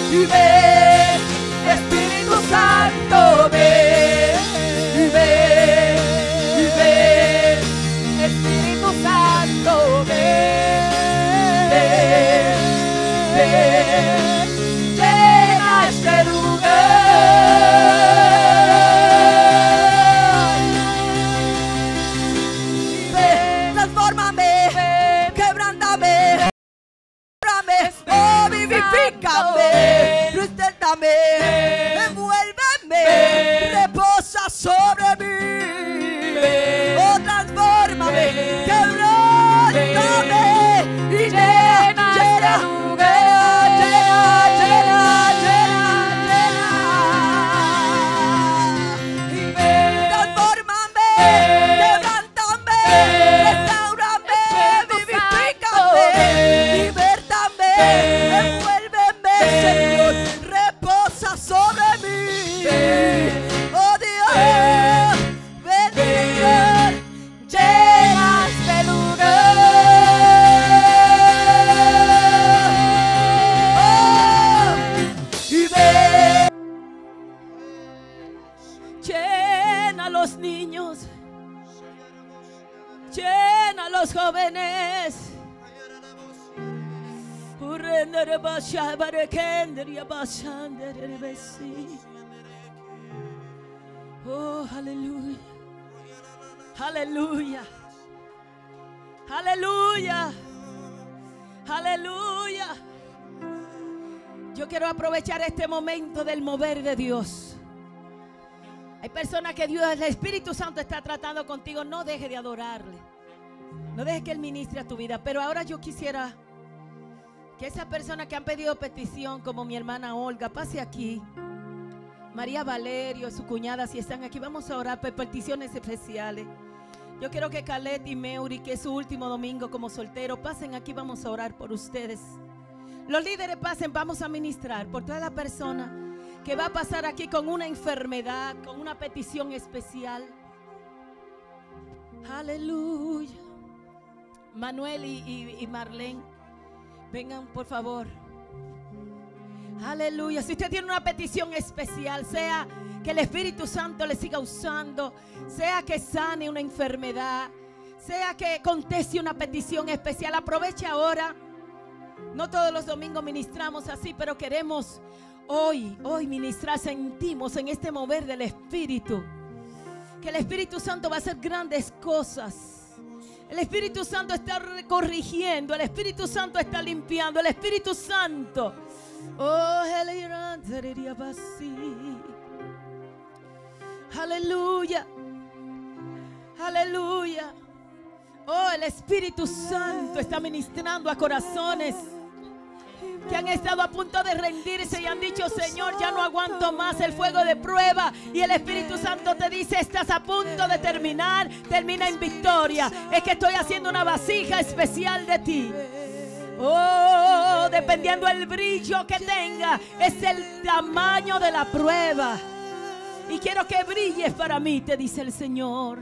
y ven, Espíritu Santo, ven, y ven, Espíritu Santo, ven, llena este lugar. Ven, transfórmame, quebrántame, oh, vivifícame, sustentame, envuélveme, reposa sobre mí. Oh, transfórmame, quebrántame y llena, llena, transfórmame, quebrántame, restaurame, vivifícame, libértame, envuélveme, Señor, reposa sobre mí. Oh Dios, ven Señor, llena este lugar. Oh, y ven, llena a los niños, llena a los jóvenes. Oh, aleluya, aleluya, aleluya, aleluya. Yo quiero aprovechar este momento del mover de Dios. Hay personas que Dios, el Espíritu Santo está tratando contigo. No deje de adorarle, no deje que Él ministre a tu vida. Pero ahora yo quisiera que esas personas que han pedido petición, como mi hermana Olga, pase aquí. María Valerio, su cuñada, si están aquí, vamos a orar por peticiones especiales. Yo quiero que Calet y Meuri, que es su último domingo como soltero, pasen aquí, vamos a orar por ustedes. Los líderes pasen, vamos a ministrar por toda la persona que va a pasar aquí con una enfermedad, con una petición especial. Aleluya. Manuel y Marlene, vengan por favor. Aleluya. Si usted tiene una petición especial, sea que el Espíritu Santo le siga usando, sea que sane una enfermedad, sea que conteste una petición especial, aproveche ahora. No todos los domingos ministramos así, pero queremos hoy ministrar. Sentimos en este mover del Espíritu que el Espíritu Santo va a hacer grandes cosas. El Espíritu Santo está corrigiendo, el Espíritu Santo está limpiando, el Espíritu Santo. Oh, aleluya, aleluya. Oh, el Espíritu Santo está ministrando a corazones que han estado a punto de rendirse y han dicho: Señor, ya no aguanto más el fuego de prueba. Y el Espíritu Santo te dice: estás a punto de terminar, termina en victoria. Es que estoy haciendo una vasija especial de ti. Oh, dependiendo del brillo que tenga, es el tamaño de la prueba. Y quiero que brilles para mí, te dice el Señor.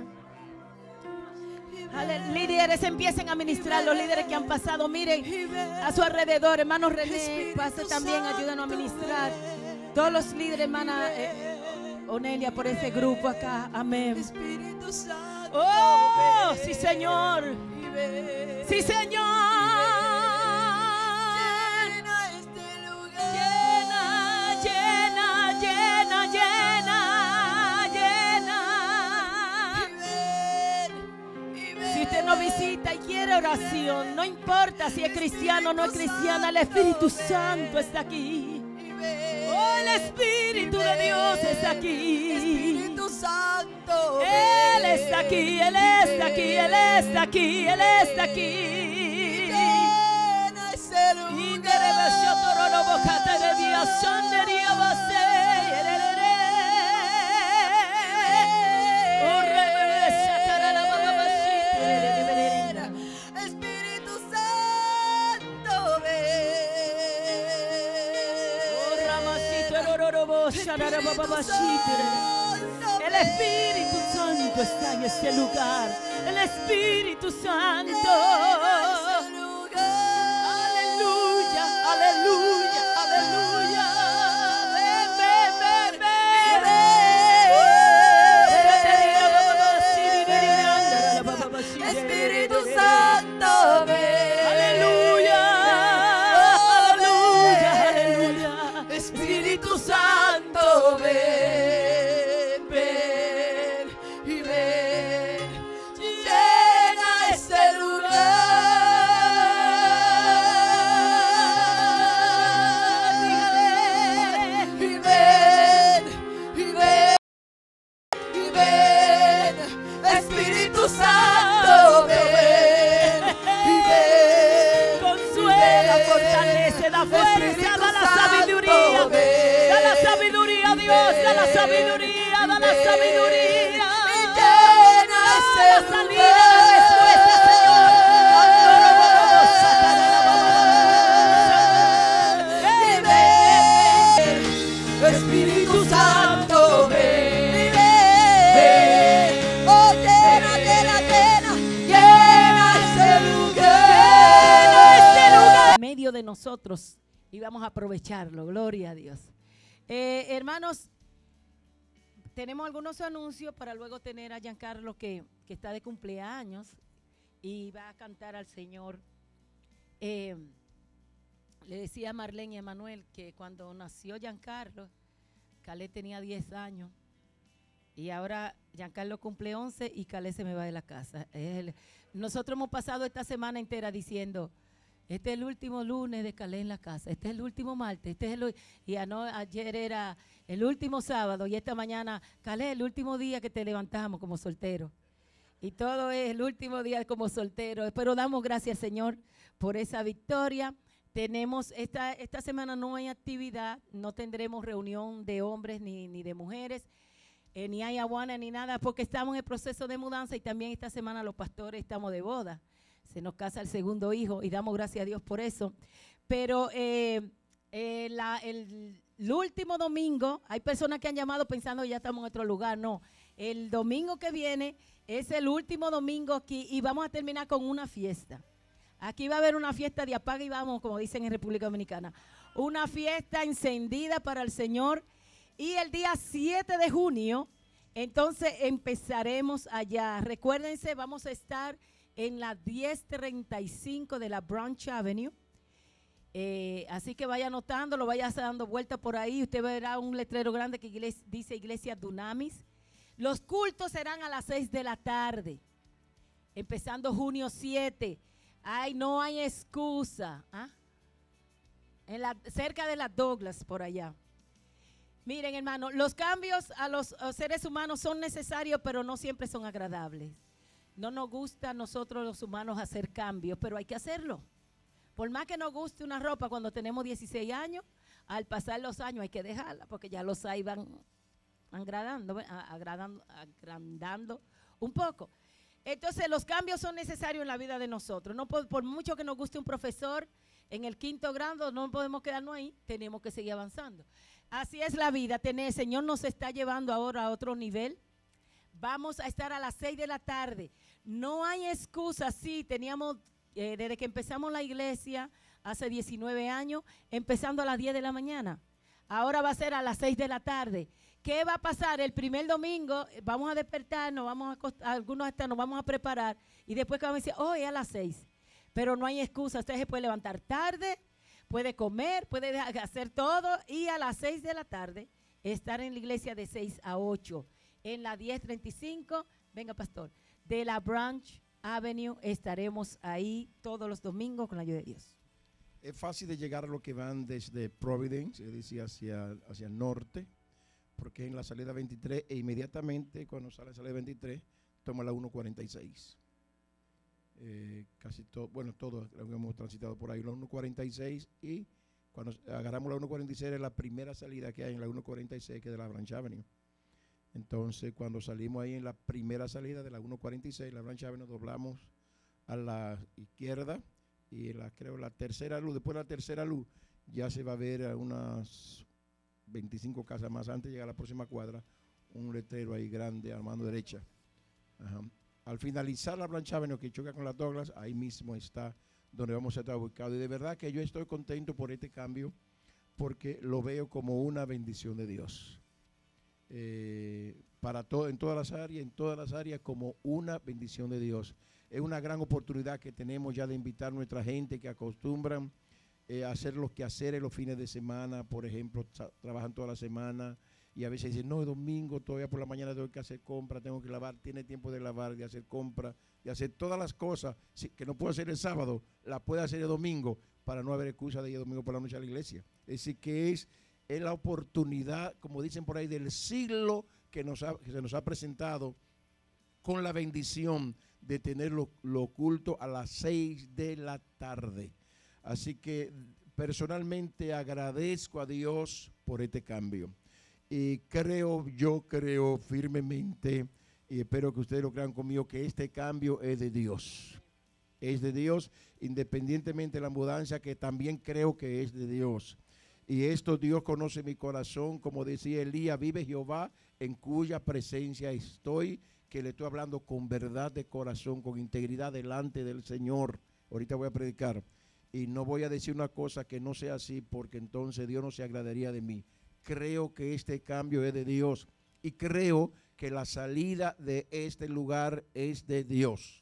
Líderes, empiecen a ministrar. Los líderes que han pasado, miren a su alrededor. Hermano René, pasa también, ayúdanos a ministrar. Todos los líderes, hermana Onelia, por ese grupo acá. Amén. Oh, sí, Señor. Sí, Señor. No visita y quiere oración, no importa si es cristiano o no es cristiana, el Espíritu Santo está aquí. Oh, el Espíritu de Dios está aquí. Espíritu Santo, Él está aquí, Él está aquí, Él está aquí, Él está aquí. Llena ese lugar. El Espíritu Santo está en este lugar. El Espíritu Santo. Aleluya, aleluya, aleluya. fuerza, da la sabiduría. Da la sabiduría, Dios, da la sabiduría, da la sabiduría. Da la salida, la respuesta, Señor. Espíritu Santo, ven, ven, oh llena, llena, llena, llena este lugar, llena este lugar en medio de nosotros y vamos a aprovecharlo, gloria a Dios. Hermanos, tenemos algunos anuncios para luego tener a Giancarlo que está de cumpleaños y va a cantar al Señor. Le decía a Marlene y a Manuel que cuando nació Giancarlo, Calé tenía 10 años y ahora Giancarlo cumple 11 y Calé se me va de la casa. Nosotros hemos pasado esta semana entera diciendo, este es el último lunes de Calé en la casa, este es el último martes, y ayer era el último sábado y esta mañana, Calé, el último día que te levantamos como soltero. Y todo es el último día como soltero, pero damos gracias, Señor, por esa victoria. Tenemos esta semana no hay actividad, no tendremos reunión de hombres ni de mujeres, ni hay aguana ni nada, porque estamos en el proceso de mudanza y también esta semana los pastores estamos de boda. Se nos casa el segundo hijo y damos gracias a Dios por eso. Pero el último domingo, hay personas que han llamado pensando que ya estamos en otro lugar. No, el domingo que viene es el último domingo aquí y vamos a terminar con una fiesta. Aquí va a haber una fiesta de apaga y vamos, como dicen en República Dominicana. Una fiesta encendida para el Señor. Y el día 7 de junio, entonces empezaremos allá. Recuérdense, vamos a estar en la 1035 de la Branch Avenue. Así que vaya anotándolo, vaya dando vuelta por ahí. Usted verá un letrero grande que dice Iglesia Dunamis. Los cultos serán a las 6 de la tarde, empezando junio 7. Ay, no hay excusa. ¿Ah? Cerca de la Douglas, por allá. Miren, hermano, los cambios a los seres humanos son necesarios, pero no siempre son agradables. No nos gusta a nosotros los humanos hacer cambios, pero hay que hacerlo. Por más que nos guste una ropa cuando tenemos 16 años, al pasar los años hay que dejarla, porque ya los hay van agrandando un poco. Entonces los cambios son necesarios en la vida de nosotros. No por mucho que nos guste un profesor en el 5º grado, no podemos quedarnos ahí, tenemos que seguir avanzando. Así es la vida. El Señor nos está llevando ahora a otro nivel. Vamos a estar a las 6 de la tarde. No hay excusa. Sí, teníamos, desde que empezamos la iglesia, hace 19 años, empezando a las 10 de la mañana. Ahora va a ser a las 6 de la tarde. ¿Qué va a pasar? El primer domingo vamos a despertar, nos vamos a acostar, algunos hasta nos vamos a preparar y después que vamos a decir, hoy a las 6. Pero no hay excusa, usted se puede levantar tarde, puede comer, puede hacer todo y a las 6 de la tarde estar en la iglesia de 6 a 8. En la 1035, venga pastor, de la Branch Avenue estaremos ahí todos los domingos con la ayuda de Dios. Es fácil de llegar a lo que van desde Providence, es decir, hacia el norte, porque en la salida 23 e inmediatamente cuando sale la salida 23 toma la 146. Casi todo, bueno, todos hemos transitado por ahí la 146 y cuando agarramos la 146 es la primera salida que hay en la 146 que es de la Branch Avenue. Entonces cuando salimos ahí en la primera salida de la 146, la Branch Avenue, doblamos a la izquierda y creo la tercera luz, después de la tercera luz ya se va a ver a unas 25 casas más antes de llegar a la próxima cuadra, un letrero ahí grande a mano derecha. Ajá. Al finalizar la Branch Avenue que choca con la Douglas, ahí mismo está donde vamos a estar ubicados. Y de verdad que yo estoy contento por este cambio porque lo veo como una bendición de Dios. Para en todas las áreas como una bendición de Dios. Es una gran oportunidad que tenemos ya de invitar a nuestra gente que acostumbran hacer los quehaceres los fines de semana, por ejemplo, trabajan toda la semana y a veces dicen, no, es domingo, todavía por la mañana tengo que hacer compra, tengo que lavar, tiene tiempo de lavar, de hacer compra, de hacer todas las cosas que no puedo hacer el sábado, la puede hacer el domingo para no haber excusa de ir el domingo por la noche a la iglesia. Es decir, que es la oportunidad, como dicen por ahí, del siglo que se nos ha presentado con la bendición de tener lo oculto a las 6 de la tarde. Así que personalmente agradezco a Dios por este cambio. Y yo creo firmemente, y espero que ustedes lo crean conmigo, que este cambio es de Dios. Es de Dios, independientemente de la mudanza, que también creo que es de Dios. Y esto Dios conoce mi corazón, como decía Elías, vive Jehová en cuya presencia estoy, que le estoy hablando con verdad de corazón, con integridad delante del Señor. Ahorita voy a predicar y no voy a decir una cosa que no sea así, porque entonces Dios no se agradaría de mí. Creo que este cambio es de Dios y creo que la salida de este lugar es de Dios.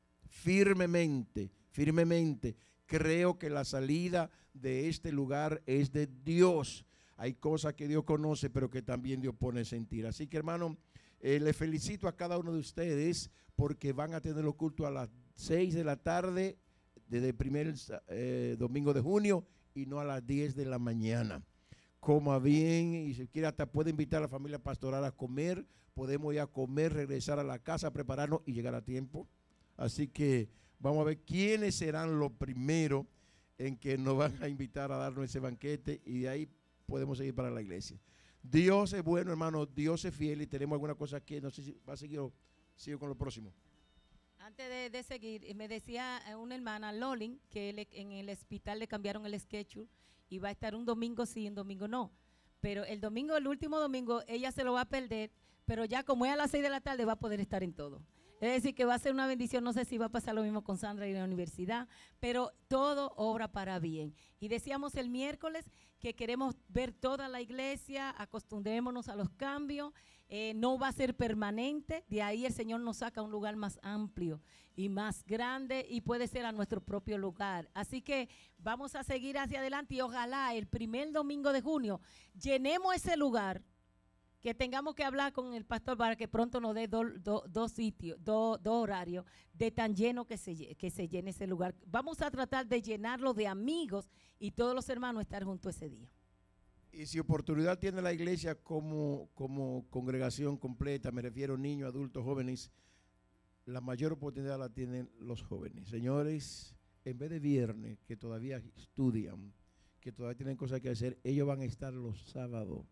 Firmemente, firmemente creo que la salida de este lugar es de Dios. Hay cosas que Dios conoce, pero que también Dios pone a sentir. Así que, hermano, le felicito a cada uno de ustedes porque van a tener el culto a las 6 de la tarde desde el primer domingo de junio y no a las 10 de la mañana. Coma bien y si quiere hasta puede invitar a la familia pastoral a comer. Podemos ir a comer, regresar a la casa, prepararnos y llegar a tiempo. Así que vamos a ver quiénes serán los primeros en que nos van a invitar a darnos ese banquete y de ahí podemos seguir para la iglesia. Dios es bueno, hermano, Dios es fiel y tenemos alguna cosa aquí, no sé si va a seguir o sigo con lo próximo. Antes de seguir, me decía una hermana, Lolin, que en el hospital le cambiaron el schedule y va a estar un domingo sí, un domingo no. Pero el último domingo, ella se lo va a perder, pero ya como es a las 6 de la tarde va a poder estar en todo. Es decir, que va a ser una bendición, no sé si va a pasar lo mismo con Sandra y la universidad, pero todo obra para bien. Y decíamos el miércoles que queremos ver toda la iglesia, acostumbrémonos a los cambios, no va a ser permanente, de ahí el Señor nos saca a un lugar más amplio y más grande y puede ser a nuestro propio lugar. Así que vamos a seguir hacia adelante y ojalá el primer domingo de junio llenemos ese lugar, que tengamos que hablar con el pastor para que pronto nos dé dos sitios, dos horarios de tan lleno que se llene ese lugar. Vamos a tratar de llenarlo de amigos y todos los hermanos estar juntos ese día. Y si oportunidad tiene la iglesia como congregación completa, me refiero a niños, adultos, jóvenes, la mayor oportunidad la tienen los jóvenes. Señores, en vez de viernes, que todavía estudian, que todavía tienen cosas que hacer, ellos van a estar los sábados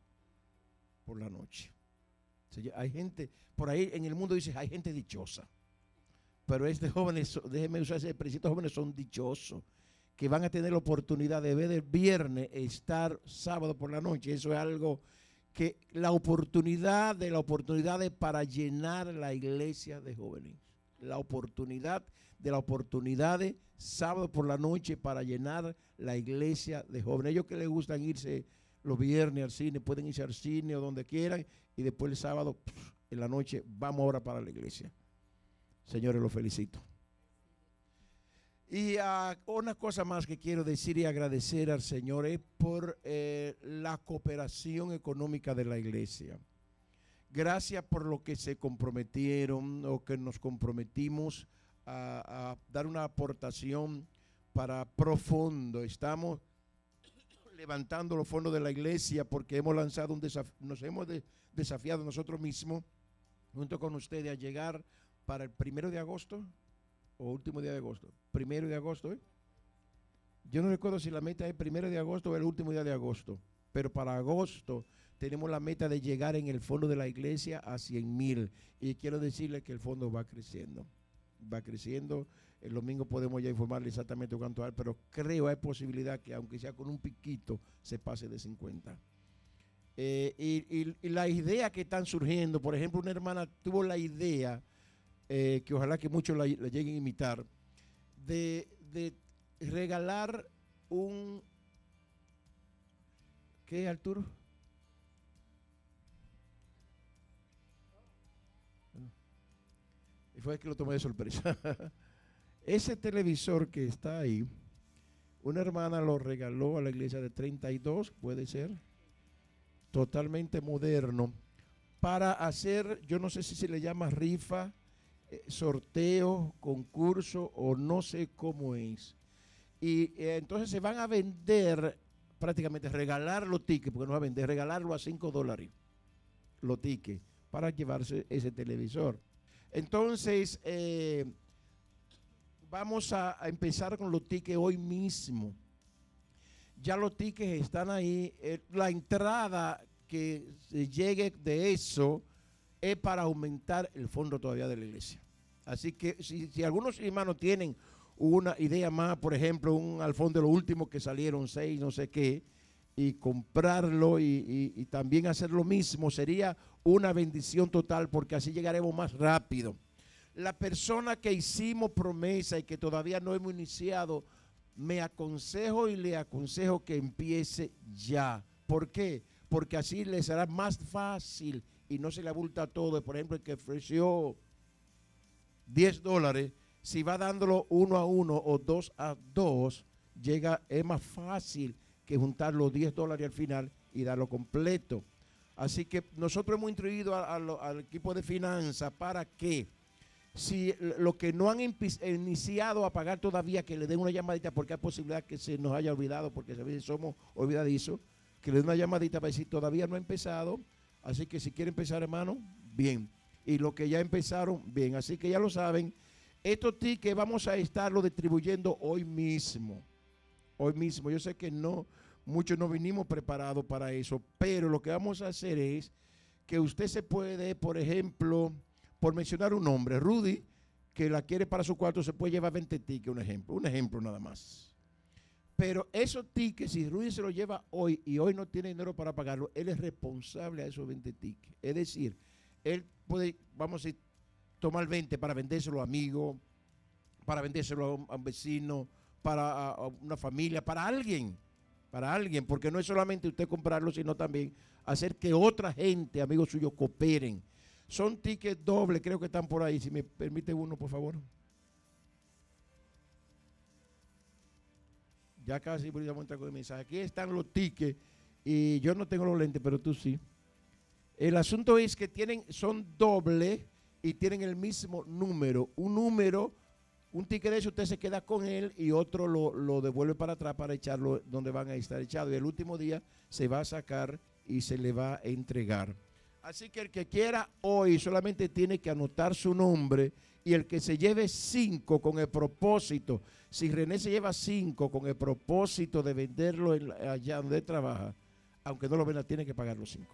por la noche. Hay gente, por ahí en el mundo dice, hay gente dichosa. Pero jóvenes, déjenme usar ese precio, estos jóvenes son dichosos, que van a tener la oportunidad de ver el viernes estar sábado por la noche. Eso es algo que la oportunidad es para llenar la iglesia de jóvenes. La oportunidad de sábado por la noche para llenar la iglesia de jóvenes. Ellos que les gustan irse los viernes al cine, pueden irse al cine o donde quieran y después el sábado en la noche vamos ahora para la iglesia. Señores, los felicito. Y una cosa más que quiero decir y agradecer al Señor es por la cooperación económica de la iglesia. Gracias por lo que se comprometieron o que nos comprometimos a dar una aportación para Profundo. Estamos levantando los fondos de la iglesia porque hemos lanzado nos hemos desafiado nosotros mismos junto con ustedes a llegar para el 1 de agosto o último día de agosto. 1 de agosto, ¿eh? Yo no recuerdo si la meta es 1 de agosto o el último día de agosto, pero para agosto tenemos la meta de llegar en el fondo de la iglesia a 100,000 y quiero decirles que el fondo va creciendo. Va creciendo. El domingo podemos ya informarle exactamente cuánto hay, pero creo hay posibilidad que aunque sea con un piquito se pase de 50. Y la idea que están surgiendo, por ejemplo, una hermana tuvo la idea, que ojalá que muchos la lleguen a imitar, de regalar ¿qué, Arturo? Y fue que lo tomé de sorpresa. Ese televisor que está ahí, una hermana lo regaló a la iglesia de 32, puede ser, totalmente moderno, para hacer, yo no sé si se le llama rifa, sorteo, concurso o no sé cómo es. Y entonces se van a vender, prácticamente regalar los tickets, porque no va a vender, regalarlo a $5 los tickets para llevarse ese televisor. Entonces, vamos a empezar con los tickets hoy mismo. ya los tickets están ahí. La entrada que se llegue de eso es para aumentar el fondo todavía de la iglesia. Así que si algunos hermanos tienen una idea más, por ejemplo, al fondo de lo último que salieron 6, no sé qué, y comprarlo y también hacer lo mismo, sería una bendición total, porque así llegaremos más rápido. La persona que hicimos promesa y que todavía no hemos iniciado, me aconsejo y le aconsejo que empiece ya. ¿Por qué? Porque así le será más fácil y no se le abulta todo. Por ejemplo, el que ofreció $10, si va dándolo 1 a 1 o 2 a 2, es más fácil que juntar los $10 al final y darlo completo. Así que nosotros hemos instruido al equipo de finanzas para que, si los que no han iniciado a pagar todavía, que le den una llamadita, porque hay posibilidad que se nos haya olvidado, porque a veces somos olvidadizos, que le den una llamadita para decir todavía no ha empezado. Así que si quiere empezar, hermano, bien. Y los que ya empezaron, bien. Así que ya lo saben, estos tickets vamos a estarlo distribuyendo hoy mismo. Hoy mismo. Yo sé que muchos no vinimos preparados para eso, pero lo que vamos a hacer es que usted se puede, por ejemplo, por mencionar un nombre, Rudy, que la quiere para su cuarto, se puede llevar 20 tickets, un ejemplo nada más. Pero esos tickets, si Rudy se los lleva hoy y hoy no tiene dinero para pagarlo, él es responsable a esos 20 tickets. Es decir, él puede, vamos a tomar 20 para vendérselo a amigos, para vendérselo a un vecino, para a una familia, para alguien, porque no es solamente usted comprarlo, sino también hacer que otra gente, amigos suyos, cooperen. Son tickets dobles, creo que están por ahí. Si me permite uno, por favor. Ya casi voy a entrar con el mensaje. Aquí están los tickets y yo no tengo los lentes, pero tú sí. El asunto es que son dobles y tienen el mismo número. Un ticket de eso usted se queda con él y otro lo devuelve para atrás para echarlo donde van a estar echados. Y el último día se va a sacar y se le va a entregar. Así que el que quiera hoy solamente tiene que anotar su nombre, y el que se lleve 5 con el propósito, si René se lleva 5 con el propósito de venderlo allá donde trabaja, aunque no lo venda, tiene que pagar los 5.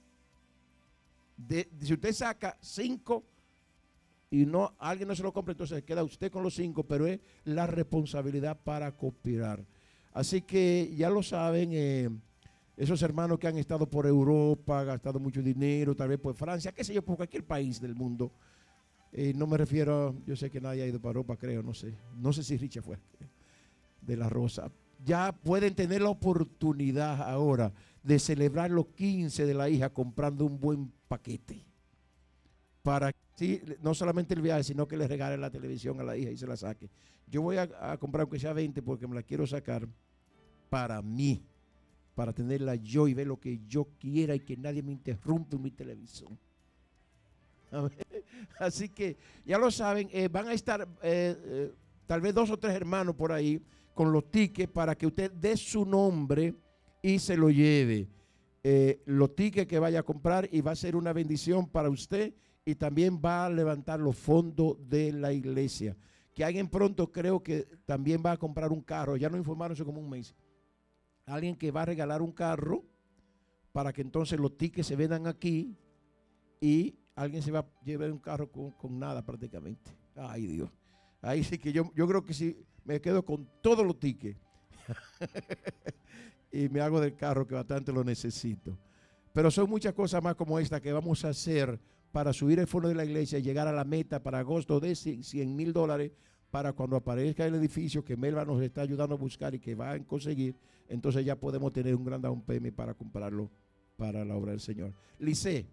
Si usted saca 5 y alguien no se lo compra, entonces queda usted con los 5, pero es la responsabilidad para cooperar. Así que ya lo saben, esos hermanos que han estado por Europa, gastado mucho dinero, tal vez por Francia, qué sé yo, por cualquier país del mundo. No me refiero, yo sé que nadie ha ido para Europa, creo, no sé si Richard fue de la Rosa. Ya pueden tener la oportunidad ahora de celebrar los 15 de la hija comprando un buen paquete. Para sí, no solamente el viaje, sino que le regale la televisión a la hija y se la saque. Yo voy a comprar aunque sea 20 porque me la quiero sacar para mí, para tenerla yo y ver lo que yo quiera y que nadie me interrumpa en mi televisión. Así que ya lo saben, van a estar tal vez 2 o 3 hermanos por ahí con los tickets para que usted dé su nombre y se lo lleve. Los tickets que vaya a comprar, y va a ser una bendición para usted, y también va a levantar los fondos de la iglesia. Que alguien pronto creo que también va a comprar un carro, ya nos informaron hace como un mes. Alguien que va a regalar un carro para que entonces los tickets se vendan aquí y alguien se va a llevar un carro con nada prácticamente. Ay, Dios. Ahí sí que yo creo que sí me quedo con todos los tickets y me hago del carro, que bastante lo necesito. Pero son muchas cosas más como esta que vamos a hacer para subir el fondo de la iglesia y llegar a la meta para agosto de $100,000, para cuando aparezca el edificio que Melba nos está ayudando a buscar y que va a conseguir, entonces ya podemos tener un gran down payment para comprarlo para la obra del Señor. Lice.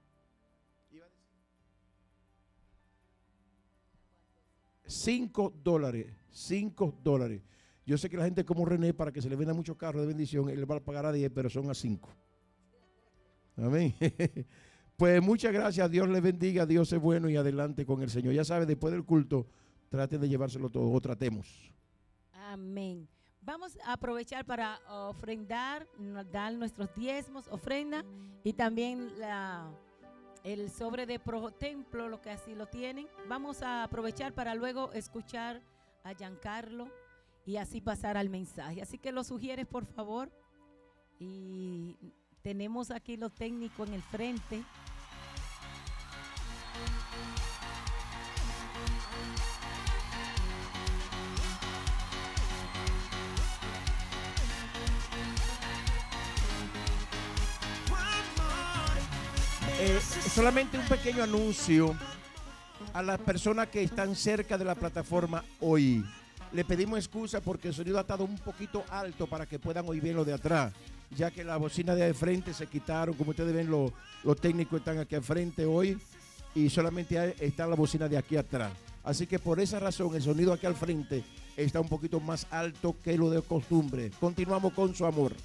$5. Yo sé que la gente como René, para que se le venda muchos carros de bendición, él le va a pagar a 10, pero son a 5. Amén. Pues muchas gracias, Dios les bendiga, Dios es bueno y adelante con el Señor. Ya sabe, después del culto, traten de llevárselo todo, o tratemos. Amén. Vamos a aprovechar para ofrendar, dar nuestros diezmos, ofrenda, y también el sobre de Pro Templo, lo que así lo tienen. Vamos a aprovechar para luego escuchar a Giancarlo y así pasar al mensaje. Así que lo sugieres, por favor. Y tenemos aquí lo técnico en el frente. Solamente un pequeño anuncio a las personas que están cerca de la plataforma hoy. Le pedimos excusa porque el sonido ha estado un poquito alto para que puedan oír bien lo de atrás, ya que las bocinas de frente se quitaron. Como ustedes ven, los técnicos están aquí al frente hoy y solamente está la bocina de aquí atrás. Así que por esa razón el sonido aquí al frente está un poquito más alto que lo de costumbre. Continuamos con su amor.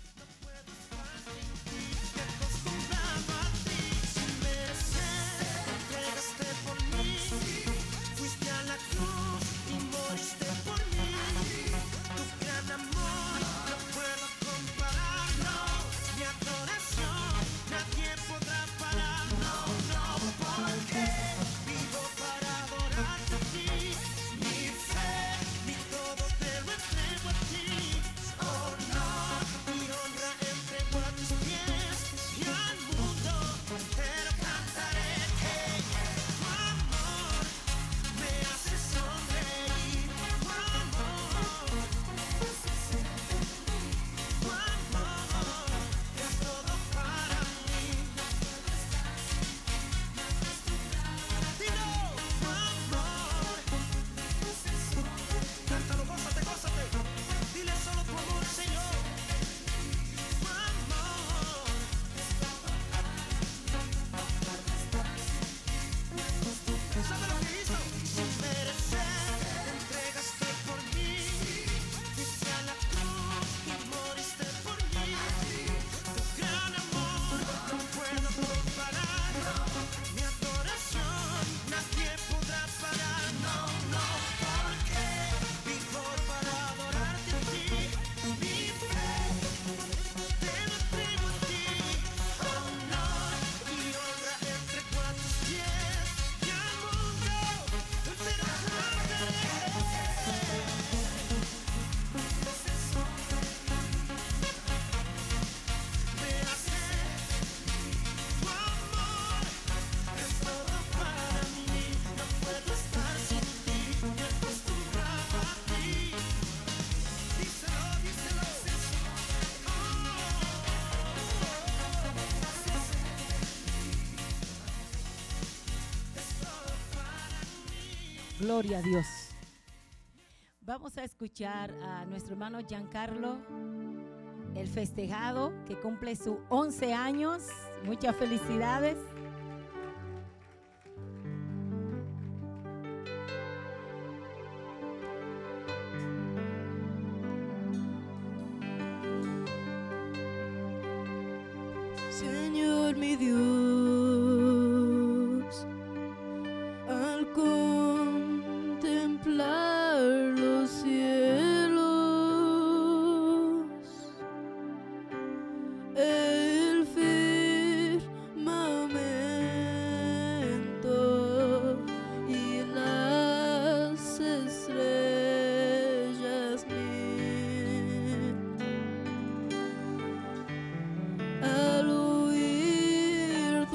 Gloria a Dios. Vamos a escuchar a nuestro hermano Giancarlo, el festejado, que cumple sus 11 años. Muchas felicidades. Señor mi Dios, al contemplar los cielos, el firmamento y las estrellas mil, al oír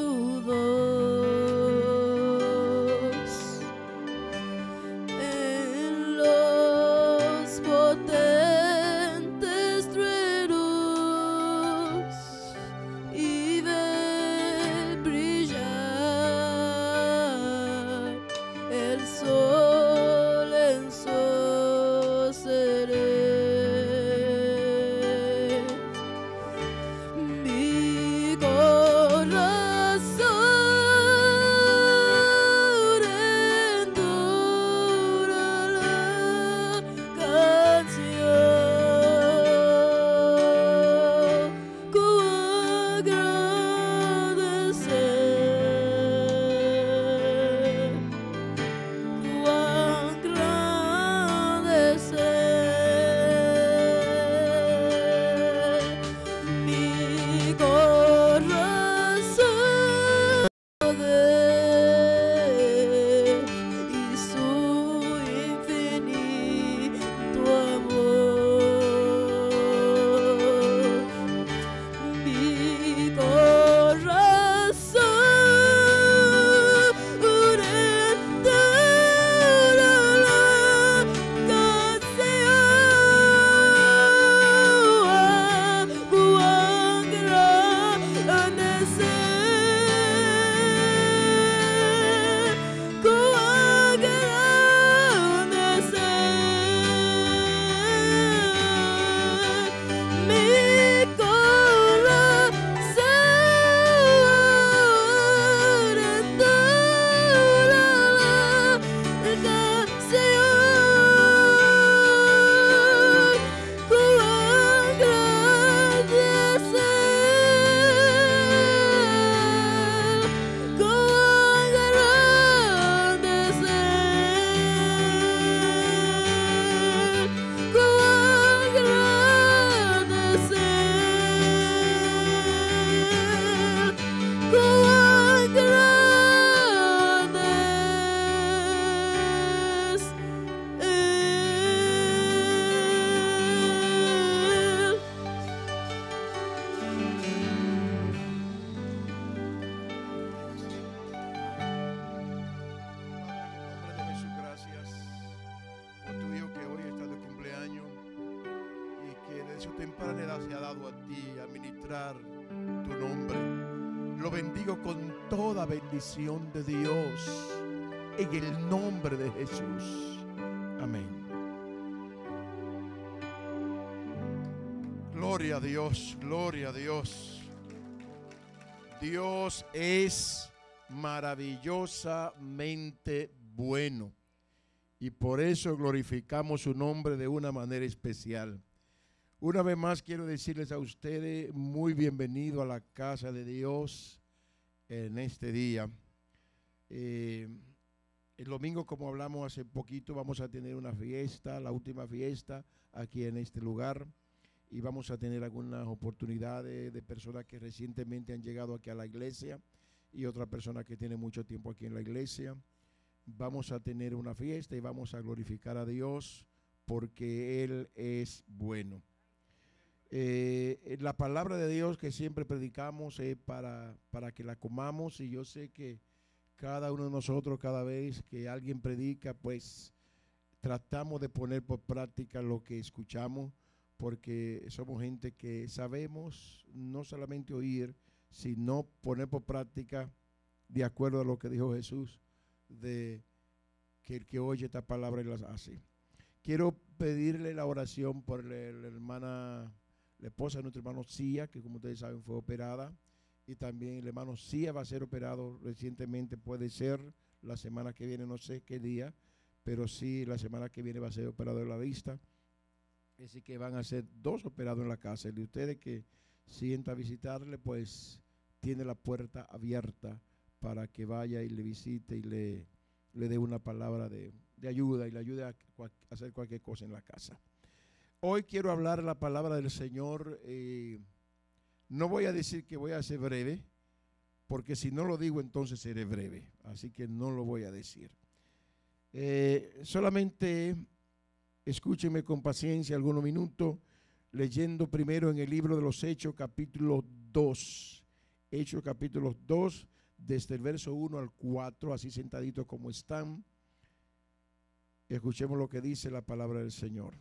temprana edad se ha dado a ti a ministrar tu nombre. Lo bendigo con toda bendición de Dios, en el nombre de Jesús. Amén. Gloria a Dios, gloria a Dios. Dios es maravillosamente bueno y por eso glorificamos su nombre de una manera especial. Una vez más quiero decirles a ustedes muy bienvenido a la casa de Dios en este día. El domingo, como hablamos hace poquito, vamos a tener una fiesta, la última fiesta aquí en este lugar, y vamos a tener algunas oportunidades de personas que recientemente han llegado aquí a la iglesia y otra persona que tiene mucho tiempo aquí en la iglesia. Vamos a tener una fiesta y vamos a glorificar a Dios porque Él es bueno. La palabra de Dios que siempre predicamos es para que la comamos, y yo sé que cada uno de nosotros, cada vez que alguien predica, pues tratamos de poner por práctica lo que escuchamos, porque somos gente que sabemos no solamente oír, sino poner por práctica de acuerdo a lo que dijo Jesús, de que el que oye esta palabra y las hace. Quiero pedirle la oración por la hermana, la esposa de nuestro hermano Cia, que como ustedes saben fue operada, y también el hermano Cia va a ser operado recientemente, puede ser la semana que viene, no sé qué día, pero sí la semana que viene va a ser operado de la vista. Así que van a ser 2 operados en la casa. El de ustedes que sienta visitarle, pues tiene la puerta abierta para que vaya y le visite y le dé una palabra de ayuda y le ayude a hacer cualquier cosa en la casa. Hoy quiero hablar la palabra del Señor. No voy a decir que voy a ser breve, porque si no lo digo entonces seré breve, así que no lo voy a decir. Solamente escúchenme con paciencia algunos minutos, leyendo primero en el libro de los Hechos capítulo 2, Hechos capítulo 2, desde el verso 1 al 4, así sentaditos como están. Escuchemos lo que dice la palabra del Señor.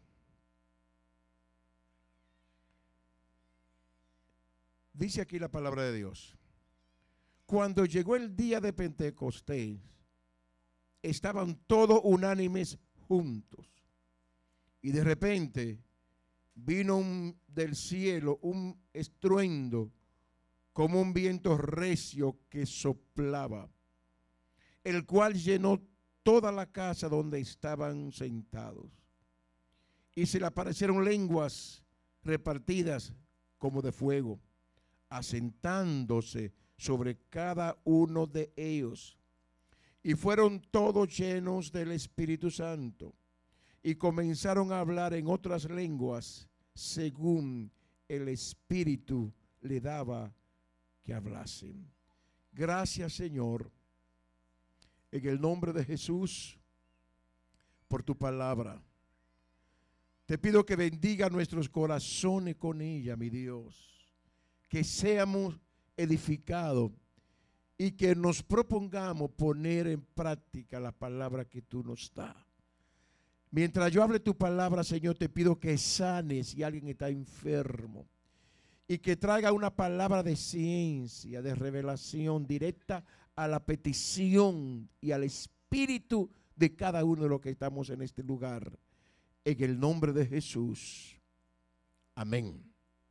Dice aquí la palabra de Dios: cuando llegó el día de Pentecostés, estaban todos unánimes juntos, y de repente vino del cielo un estruendo como un viento recio que soplaba, el cual llenó toda la casa donde estaban sentados, y se le aparecieron lenguas repartidas como de fuego, asentándose sobre cada uno de ellos, y fueron todos llenos del Espíritu Santo, y comenzaron a hablar en otras lenguas según el Espíritu le daba que hablasen. Gracias, Señor, en el nombre de Jesús, por tu palabra. Te pido que bendiga nuestros corazones con ella, mi Dios, que seamos edificados y que nos propongamos poner en práctica la palabra que tú nos das. Mientras yo hable tu palabra, Señor, te pido que sanes si alguien está enfermo, y que traiga una palabra de ciencia, de revelación directa a la petición y al espíritu de cada uno de los que estamos en este lugar. En el nombre de Jesús. Amén.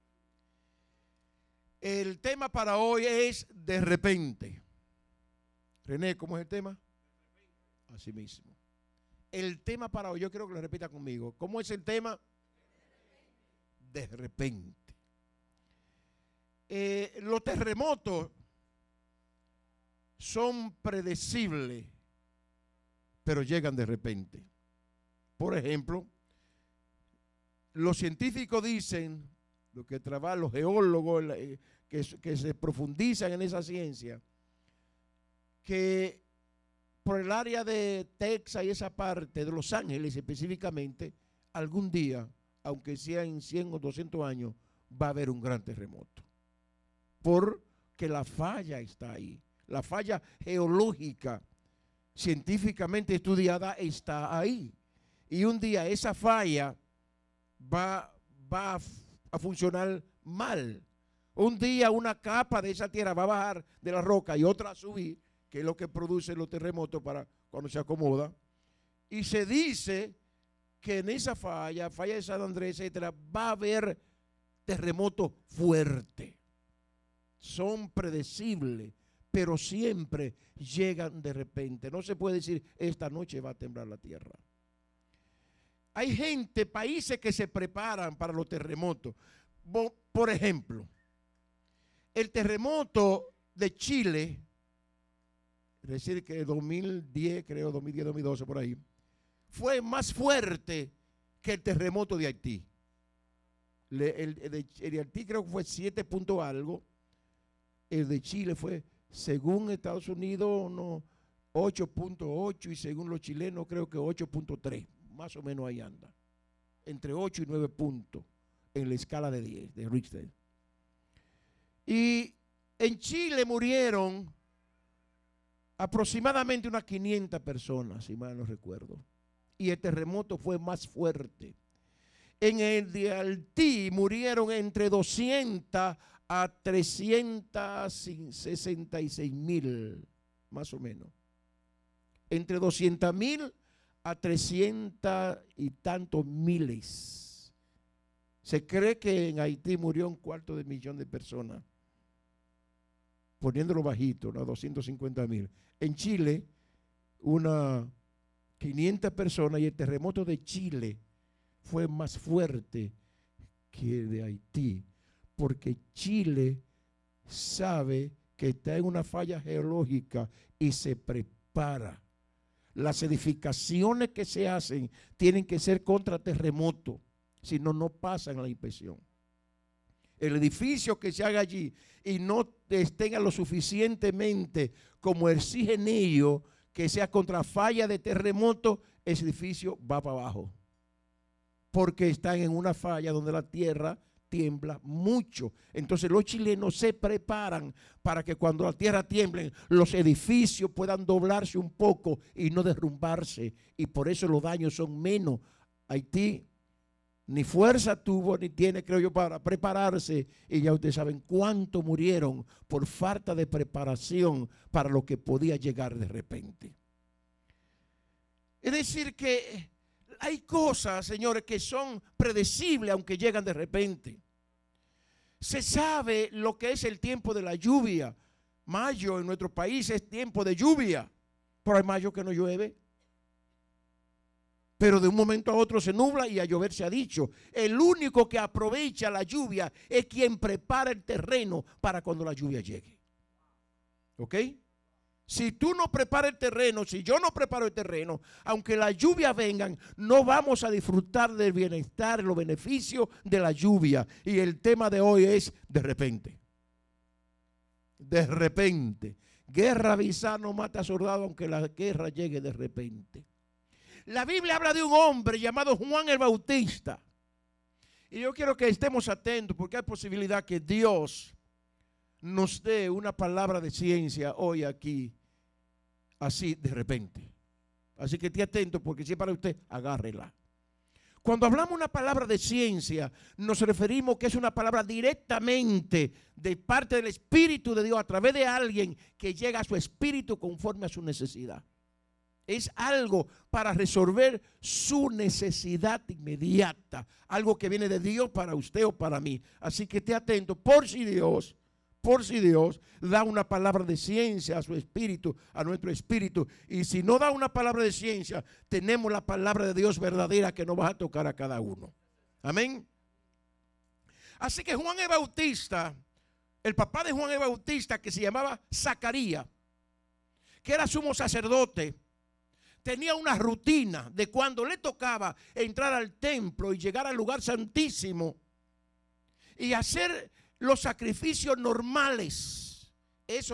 El tema para hoy es de repente. René, ¿cómo es el tema? Así mismo. El tema para hoy, yo quiero que lo repita conmigo. ¿Cómo es el tema? De repente. Los terremotos son predecibles, pero llegan de repente. Por ejemplo, los científicos dicen, lo que trabajan los geólogos que se profundizan en esa ciencia, que por el área de Texas y esa parte de Los Ángeles específicamente, algún día, aunque sea en 100 o 200 años, va a haber un gran terremoto. Porque la falla está ahí. La falla geológica científicamente estudiada está ahí. Y un día esa falla va a a funcionar mal. Un día una capa de esa tierra va a bajar de la roca y otra a subir, que es lo que produce los terremotos para cuando se acomoda. Y se dice que en esa falla de San Andrés, etcétera, va a haber terremotos fuertes. Son predecibles, pero siempre llegan de repente. No se puede decir, esta noche va a temblar la tierra. Hay gente, países que se preparan para los terremotos. Por ejemplo, el terremoto de Chile, es decir, que 2010, creo, 2010, 2012, por ahí, fue más fuerte que el terremoto de Haití. El de Haití creo que fue 7 punto algo. El de Chile fue, según Estados Unidos, 8.8 y según los chilenos creo que 8.3. Más o menos ahí anda. Entre 8 y 9 puntos en la escala de 10 de Richter. Y en Chile murieron aproximadamente unas 500 personas, si mal no recuerdo. Y el terremoto fue más fuerte. En el de Haití murieron entre 200 a 366,000, más o menos. Entre 200,000 a 300 y tantos miles. Se cree que en Haití murió 250,000 de personas. Poniéndolo bajito, ¿no? 250,000. En Chile, unas 500 personas, y el terremoto de Chile fue más fuerte que el de Haití, porque Chile sabe que está en una falla geológica y se prepara. Las edificaciones que se hacen tienen que ser contra terremoto, si no, no pasan la inspección. El edificio que se haga allí y no tenga lo suficientemente como exigen ellos, que sea contra falla de terremoto, ese edificio va para abajo. Porque están en una falla donde la tierra tiembla mucho. Entonces los chilenos se preparan para que cuando la tierra tiemble, los edificios puedan doblarse un poco y no derrumbarse. Y por eso los daños son menos. Haití ni fuerza tuvo ni tiene, creo yo, para prepararse. Y ya ustedes saben cuánto murieron por falta de preparación para lo que podía llegar de repente. Es decir que hay cosas, señores, que son predecibles aunque llegan de repente. Se sabe lo que es el tiempo de la lluvia. Mayo en nuestro país es tiempo de lluvia, pero hay mayo que no llueve. Pero de un momento a otro se nubla y a llover se ha dicho. El único que aprovecha la lluvia es quien prepara el terreno para cuando la lluvia llegue. ¿Ok? Si tú no preparas el terreno, si yo no preparo el terreno, aunque la lluvia vengan, no vamos a disfrutar del bienestar, los beneficios de la lluvia. Y el tema de hoy es de repente. De repente. Guerra avisada no mata soldado, aunque la guerra llegue de repente. La Biblia habla de un hombre llamado Juan el Bautista. Y yo quiero que estemos atentos porque hay posibilidad que Dios nos dé una palabra de ciencia hoy aquí, así de repente. Así que esté atento porque si es para usted, agárrela. Cuando hablamos una palabra de ciencia, nos referimos que es una palabra directamente de parte del Espíritu de Dios a través de alguien que llega a su espíritu conforme a su necesidad. Es algo para resolver su necesidad inmediata. Algo que viene de Dios para usted o para mí. Así que esté atento por si Dios da una palabra de ciencia a su espíritu, a nuestro espíritu. Y si no da una palabra de ciencia, tenemos la palabra de Dios verdadera que nos va a tocar a cada uno. Amén. Así que Juan el Bautista, el papá de Juan el Bautista, que se llamaba Zacarías, que era sumo sacerdote, tenía una rutina de cuando le tocaba entrar al templo y llegar al lugar santísimo y hacer los sacrificios normales. Eso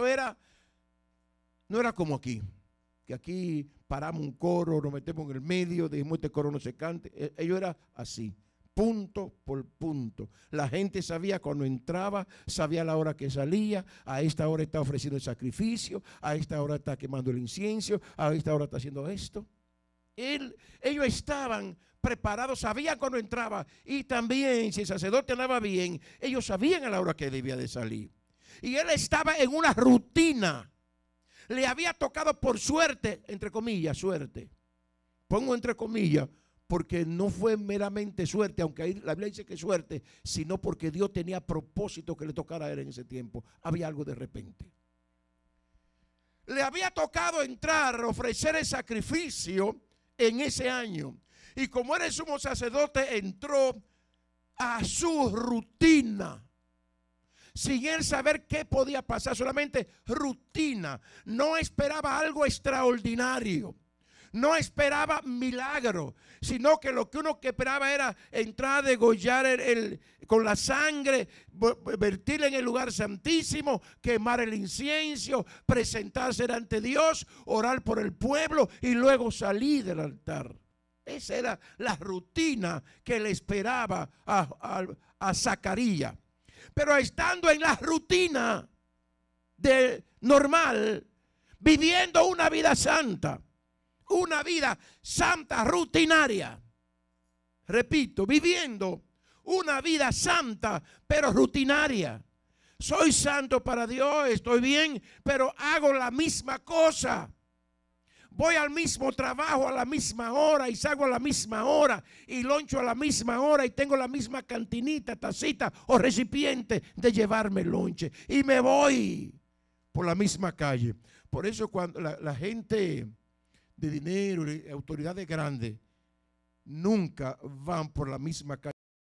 no era como aquí, que aquí paramos un coro, nos metemos en el medio, dijimos este coro no se cante. Ello era así, punto por punto. La gente sabía cuando entraba, sabía la hora que salía, a esta hora está ofreciendo el sacrificio, a esta hora está quemando el incienso, a esta hora está haciendo esto. Ellos estaban preparados, sabían cuando entraba. Y también, si el sacerdote andaba bien, ellos sabían a la hora que debía de salir. Y él estaba en una rutina. Le había tocado por suerte, entre comillas, suerte. Pongo entre comillas, porque no fue meramente suerte, aunque ahí la Biblia dice que suerte, sino porque Dios tenía propósito que le tocara a él en ese tiempo. Había algo de repente. Le había tocado entrar, ofrecer el sacrificio en ese año. Y como era el sumo sacerdote, entró a su rutina, sin él saber qué podía pasar, solamente rutina. No esperaba algo extraordinario, no esperaba milagro, sino que lo que uno que esperaba era entrar a degollar con la sangre, vertirla en el lugar santísimo, quemar el incienso, presentarse ante Dios, orar por el pueblo y luego salir del altar. Esa era la rutina que le esperaba a Zacarías. Pero estando en la rutina normal, viviendo una vida santa rutinaria. Repito, viviendo una vida santa, pero rutinaria. Soy santo para Dios, estoy bien, pero hago la misma cosa. Voy al mismo trabajo a la misma hora y salgo a la misma hora y loncho a la misma hora y tengo la misma cantinita, tacita o recipiente de llevarme el lonche y me voy por la misma calle. Por eso cuando la gente de dinero y autoridades grandes nunca van por la misma calle.